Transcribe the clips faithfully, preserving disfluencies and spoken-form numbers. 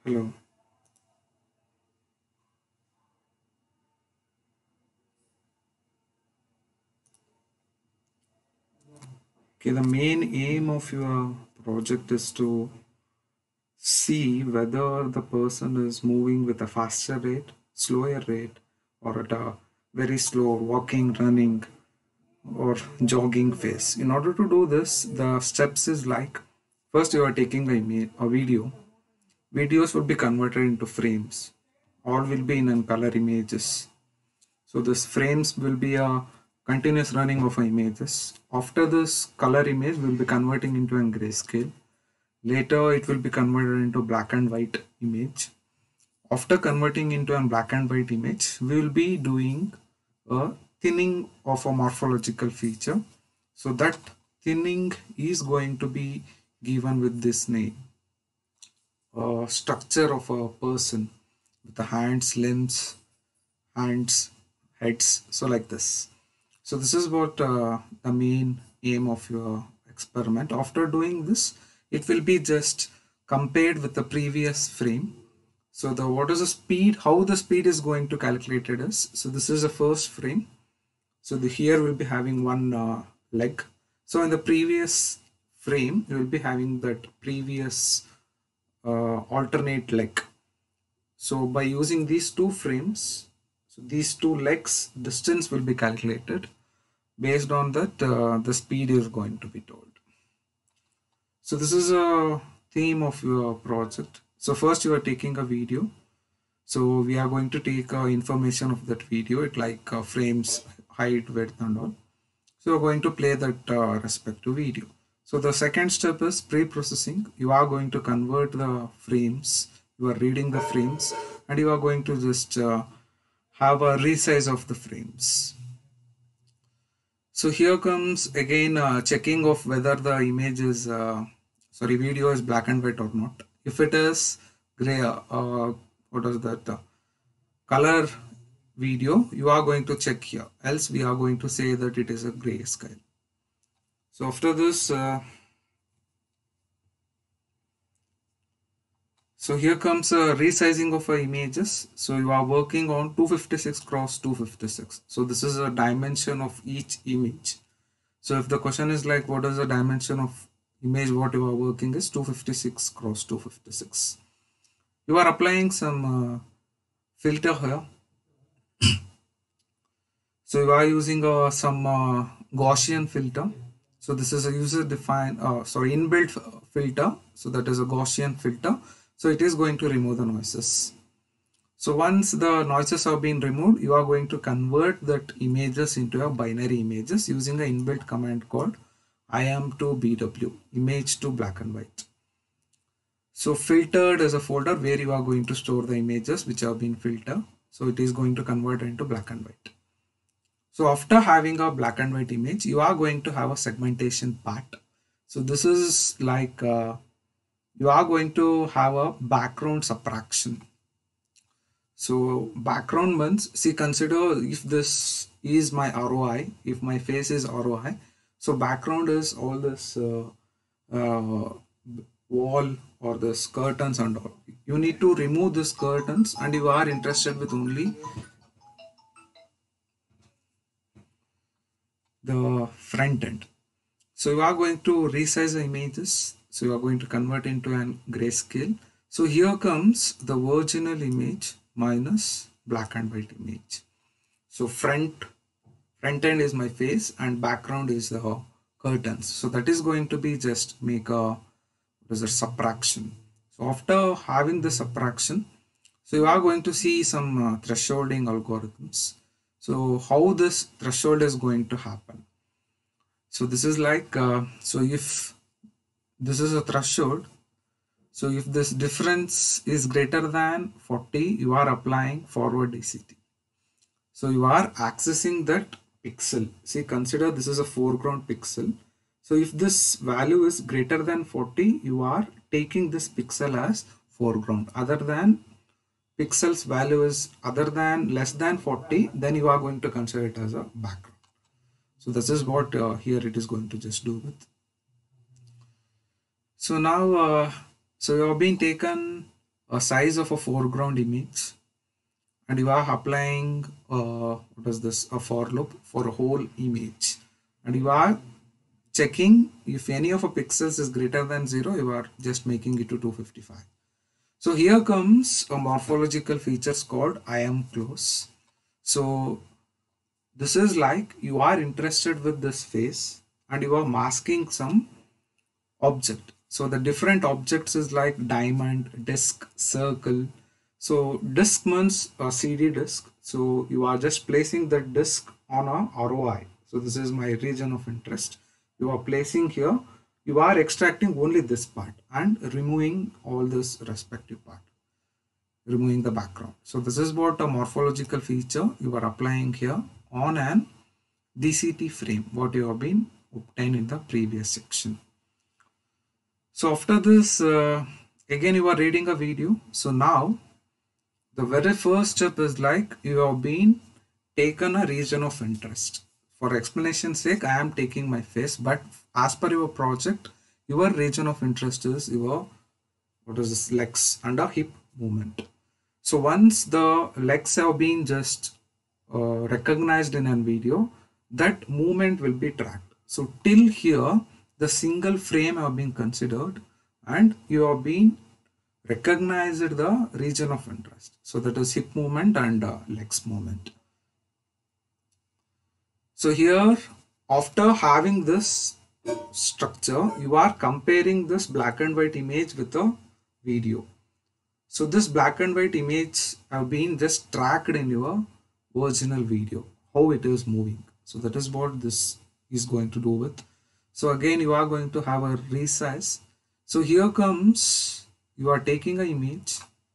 Hello. Okay, the main aim of your project is to see whether the person is moving with a faster rate, slower rate, or at a very slow walking, running, or jogging phase. In order to do this, the steps is like first you are taking a, ima- a video. Videos will be converted into frames. All will be in color images. So this frames will be a continuous running of images. After this color image will be converting into a grayscale. Later it will be converted into black and white image. After converting into a black and white image, we will be doing a thinning of a morphological feature. So that thinning is going to be given with this name. A structure of a person with the hands, limbs, hands, heads, so like this. So this is what uh, the main aim of your experiment. After doing this, it will be just compared with the previous frame. So the what is the speed, how the speed is going to calculate it is, so this is the first frame. So the here will be having one uh, leg. So in the previous frame, you will be having that previous uh, alternate leg. So by using these two frames, so these two legs distance will be calculated. Based on that, uh, the speed is going to be told. So this is a theme of your project. So first you are taking a video. So we are going to take uh, information of that video, it like uh, frames, height, width and all. So we're going to play that uh, respective video. So the second step is pre-processing. You are going to convert the frames. You are reading the frames and you are going to just uh, have a resize of the frames. So here comes again uh, checking of whether the image is, uh, sorry, video is black and white or not. If it is gray, uh, what is that, uh, color video, you are going to check here. Else we are going to say that it is a gray scale. So after this, uh, so here comes a resizing of our images. So you are working on two fifty-six cross two fifty-six. So this is a dimension of each image. So if the question is like what is the dimension of image what you are working is two fifty-six cross two fifty-six. You are applying some uh, filter here. So you are using uh, some uh, Gaussian filter. So this is a user defined, uh, sorry, inbuilt filter. So that is a Gaussian filter. So it is going to remove the noises. So once the noises have been removed, you are going to convert that images into a binary images using an inbuilt command called I M to B W, image to black and white. So filtered is a folder where you are going to store the images which have been filtered. So it is going to convert into black and white. So after having a black and white image, you are going to have a segmentation part. So this is like uh, you are going to have a background subtraction. So background means, see, consider if this is my R O I, if my face is R O I. So background is all this uh, uh, wall or the curtains and all. You need to remove these curtains and you are interested with only the front end. So you are going to resize the images. So you are going to convert into an grayscale. So here comes the original image minus black and white image. So front front end is my face and background is the curtains. So that is going to be just make a, what is a subtraction. So after having the subtraction, so you are going to see some uh, thresholding algorithms. So how this threshold is going to happen. So this is like, uh, so if this is a threshold, so if this difference is greater than forty, you are applying forward D C T. So you are accessing that pixel. See, consider this is a foreground pixel. So if this value is greater than forty, you are taking this pixel as foreground. Other than pixels value is other than less than forty, then you are going to consider it as a background. So this is what uh, here it is going to just do with. So now, uh, so you have been taken a size of a foreground image, and you are applying uh, what is this, a for loop for a whole image, and you are checking if any of a pixels is greater than zero, you are just making it to two fifty-five. So here comes a morphological features called I am close. So this is like you are interested with this face and you are masking some object. So the different objects is like diamond, disc, circle. So disk means a C D disk. So you are just placing the disk on a R O I. So this is my region of interest. You are placing here. You are extracting only this part and removing all this respective part, removing the background. So this is what a morphological feature you are applying here on an D C T frame, what you have been obtained in the previous section. So after this, uh, again you are reading a video. So now the very first step is like you have been taken a region of interest. For explanation sake, I am taking my face, but as per your project, your region of interest is your, what is this, legs and a hip movement. So once the legs have been just uh, recognized in a video, that movement will be tracked. So till here, the single frame have been considered and you have been recognized the region of interest. So that is hip movement and uh, legs movement. So here, after having this structure, you are comparing this black and white image with a video. So this black and white image have been just tracked in your original video, how it is moving. So that is what this is going to do with. So again, you are going to have a resize. So here comes, you are taking an image.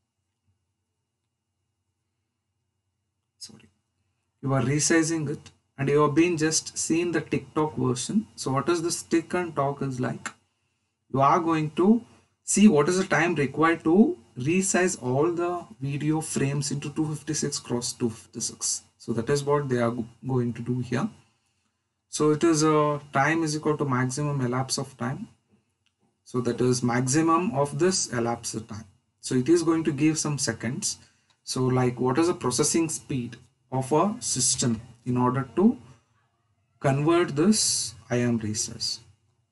Sorry. You are resizing it and you have been just seeing the TikTok version. So what is this tick and talk is like? You are going to see what is the time required to resize all the video frames into two fifty-six cross two fifty-six. So that is what they are going to do here. So it is a time is equal to maximum elapse of time. So that is maximum of this elapsed time. So it is going to give some seconds. So like what is the processing speed of a system in order to convert this I am resize.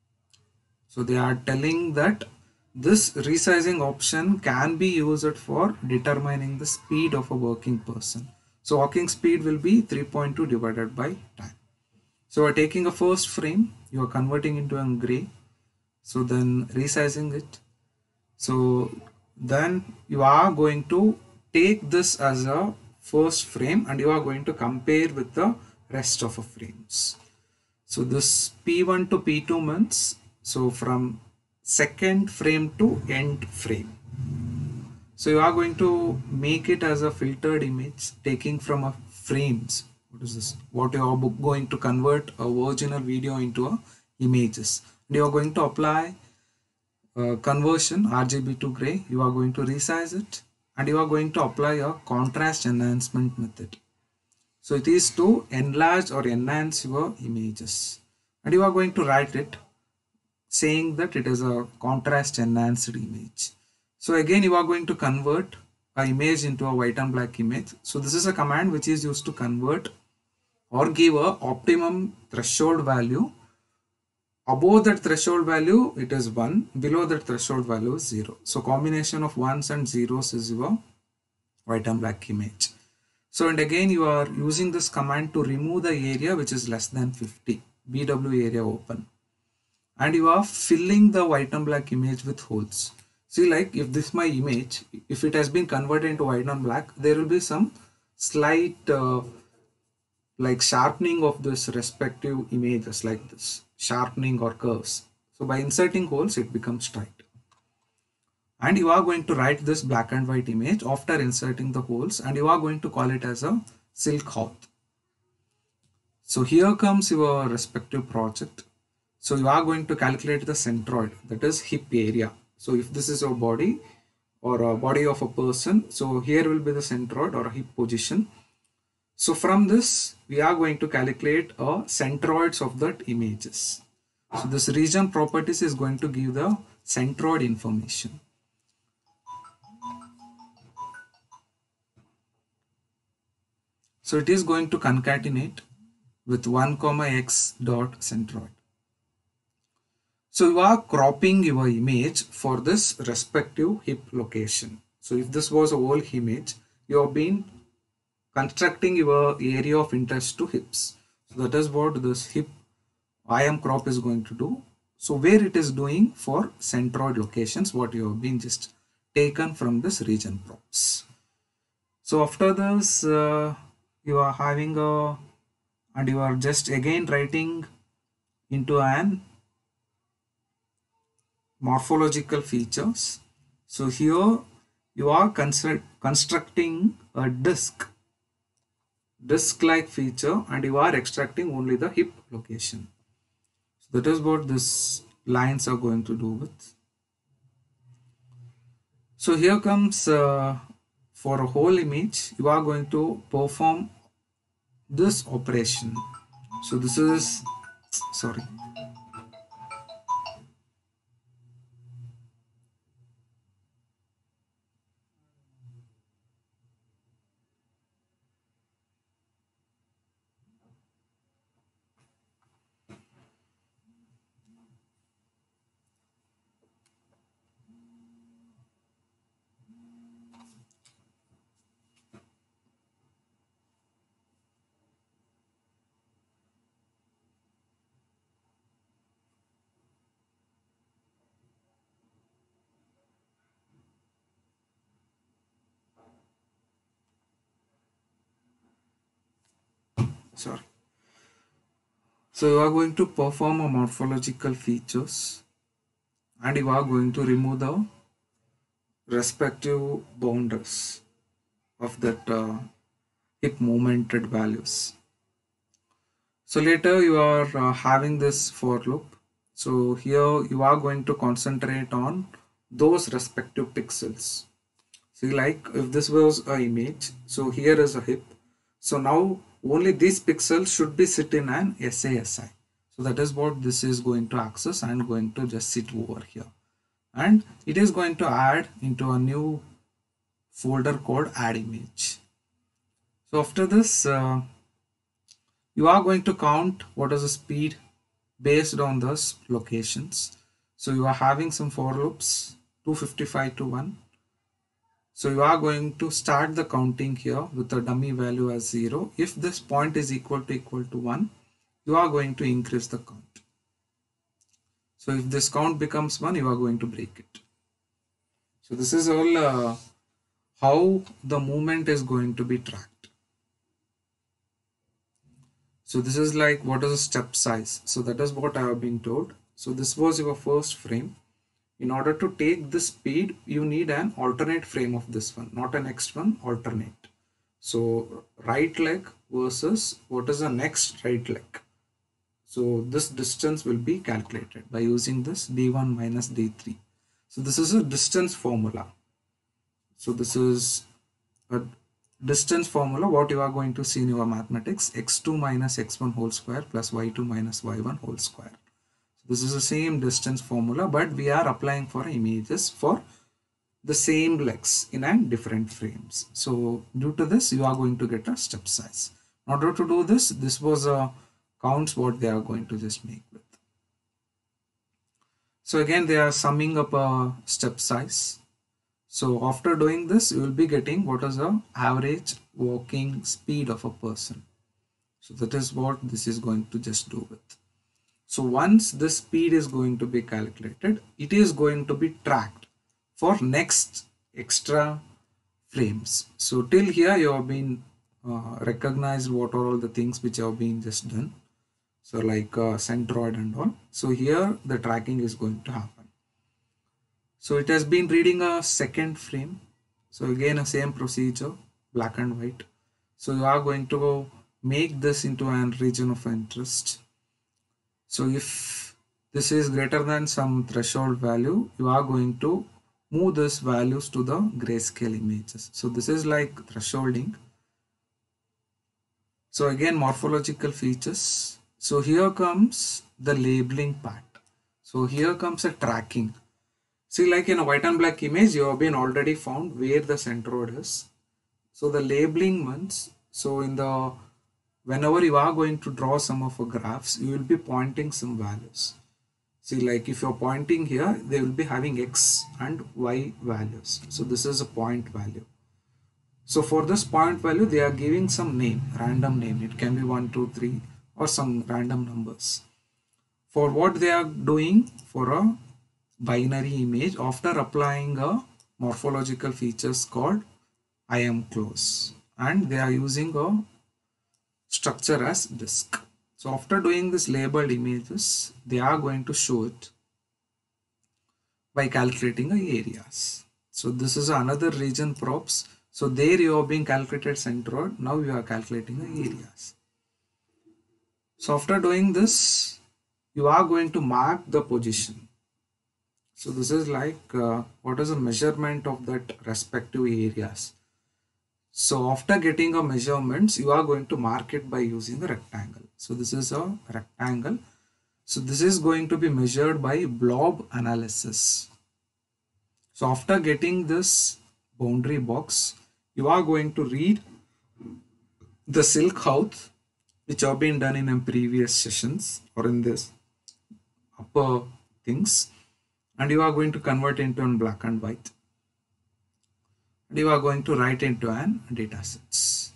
So they are telling that this resizing option can be used for determining the speed of a working person. So working speed will be three point two divided by time. So we are taking a first frame, you are converting into a gray. So then resizing it. So then you are going to take this as a first frame and you are going to compare with the rest of the frames. So this P one to P two means, so from second frame to end frame. So you are going to make it as a filtered image taking from a frames. What is this? What you are going to convert a original video into a images. And you are going to apply uh, conversion R G B to gray. You are going to resize it and you are going to apply a contrast enhancement method. So it is to enlarge or enhance your images. And you are going to write it saying that it is a contrast enhanced image. So again you are going to convert an image into a white and black image. So this is a command which is used to convert or give a optimum threshold value. Above that threshold value it is one, below that threshold value is zero. So combination of ones and zeros is your white and black image. So and again you are using this command to remove the area which is less than fifty, B W area open. And you are filling the white and black image with holes. See, like if this is my image, if it has been converted into white and black, there will be some slight uh, like sharpening of this respective images, like this sharpening or curves. So by inserting holes it becomes straight. And you are going to write this black and white image after inserting the holes and you are going to call it as a silk hawk. So here comes your respective project. So you are going to calculate the centroid, that is hip area. So if this is your body or a body of a person, so here will be the centroid or a hip position. So from this we are going to calculate a centroids of that images. So this region properties is going to give the centroid information. So it is going to concatenate with one comma x dot centroid. So you are cropping your image for this respective hip location. So if this was a whole image, you have been constructing your area of interest to hips. So that is what this hip I am crop is going to do. So where it is doing for centroid locations, what you have been just taken from this region props. So after this, uh, you are having a, and you are just again writing into an morphological features. So here you are constructing a disk, disk-like feature, and you are extracting only the hip location. So that is what these lines are going to do with. So here comes uh, for a whole image, you are going to perform this operation. So this is, sorry. Sorry. So you are going to perform a morphological features, and you are going to remove the respective boundaries of that uh, hip momented values. So later you are uh, having this for loop. So here you are going to concentrate on those respective pixels. See, like if this was a image, so here is a hip. So now only these pixels should be sit in an S A S I. So that is what this is going to access and going to just sit over here. And it is going to add into a new folder called add image. So after this, uh, you are going to count what is the speed based on those locations. So you are having some for loops two fifty-five to one. So you are going to start the counting here with a dummy value as zero. If this point is equal to equal to one, you are going to increase the count. So if this count becomes one, you are going to break it. So this is all uh, how the movement is going to be tracked. So this is like what is the step size. So that is what I have been told. So this was your first frame. In order to take this speed, you need an alternate frame of this one, not a next one, alternate. So right leg versus what is the next right leg. So this distance will be calculated by using this d one minus d three. So this is a distance formula. So this is a distance formula what you are going to see in your mathematics, x two minus x one whole square plus y two minus y one whole square. This is the same distance formula, but we are applying for images for the same legs in and different frames. So due to this, you are going to get a step size. In order to do this, this was a counts what they are going to just make with. So again, they are summing up a step size. So after doing this, you will be getting what is the average walking speed of a person. So that is what this is going to just do with. So once the speed is going to be calculated, it is going to be tracked for next extra frames. So till here you have been uh, recognized what are all the things which have been just done. So like uh, centroid and all. So here the tracking is going to happen. So it has been reading a second frame. So again a same procedure, black and white. So you are going to make this into a region of interest. So if this is greater than some threshold value, you are going to move these values to the grayscale images. So this is like thresholding. So again, morphological features. So here comes the labeling part. So here comes a tracking. See, like in a white and black image, you have been already found where the centroid is. So the labeling ones, So in the whenever you are going to draw some of a graphs, you will be pointing some values. See, like if you're pointing here, they will be having x and y values. So this is a point value. So for this point value, they are giving some name, random name. It can be one, two, three, or some random numbers. For what they are doing for a binary image, after applying a morphological features called I am close, and they are using a structure as disk. So after doing this labeled images, they are going to show it by calculating the areas. So this is another region props. So there you are being calculated centroid. Now you are calculating the areas. So after doing this, you are going to mark the position. So this is like uh, what is the measurement of that respective areas. So after getting a measurements, you are going to mark it by using a rectangle. So this is a rectangle. So this is going to be measured by blob analysis. So after getting this boundary box, you are going to read the silk height, which have been done in a previous sessions or in this upper things, and you are going to convert into an black and white, and you are going to write into an data sets.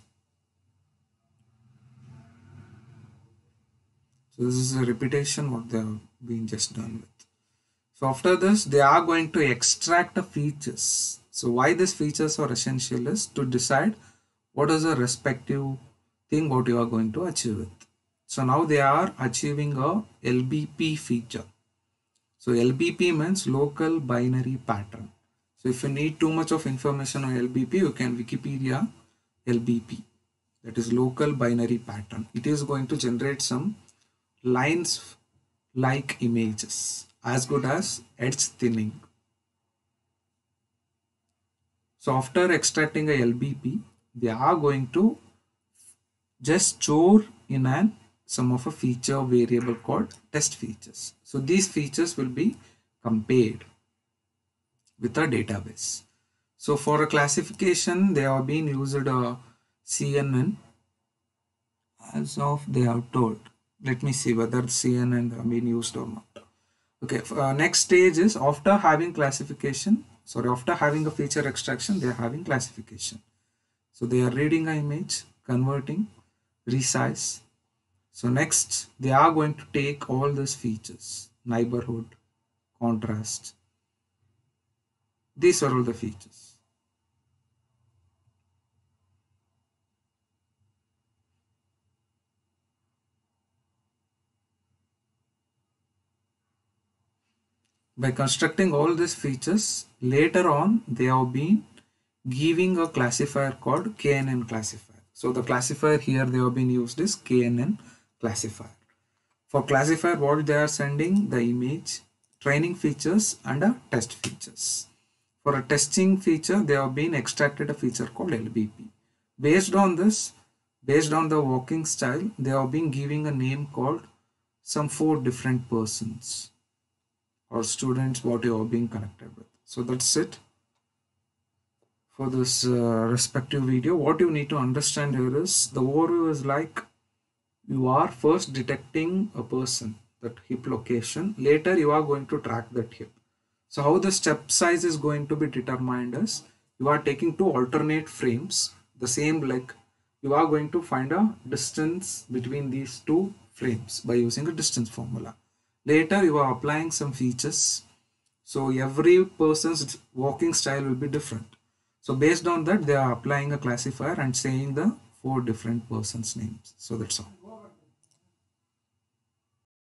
So this is a repetition what they have been just done with. So after this, they are going to extract the features. So why these features are essential is to decide what is the respective thing what you are going to achieve with. So now they are achieving a L B P feature. So L B P means local binary pattern. So if you need too much of information on L B P, you can Wikipedia L B P. That is local binary pattern. It is going to generate some lines like images as good as edge thinning. So after extracting a L B P, they are going to just store in an some of a feature variable called test features. So these features will be compared with a database. So for a classification, they have been used a C N N as of they have told. Let me see whether C N N have been used or not. Okay, uh, next stage is after having classification, sorry, after having a feature extraction, they are having classification. So they are reading an image, converting, resize. So next, they are going to take all these features, neighborhood, contrast. These are all the features. By constructing all these features, later on, they have been giving a classifier called K N N classifier. So the classifier here they have been used is K N N classifier. For classifier, what they are sending the image, training features and a test features. For a testing feature, they have been extracted a feature called L B P. Based on this, based on the walking style, they have been giving a name called some four different persons or students what you are being connected with. So that's it for this uh, respective video. What you need to understand here is the overview is like you are first detecting a person, that hip location. Later you are going to track that hip. So how the step size is going to be determined is you are taking two alternate frames, the same leg. You are going to find a distance between these two frames by using a distance formula. Later you are applying some features. So every person's walking style will be different. So based on that, they are applying a classifier and saying the four different persons' names. So that's all.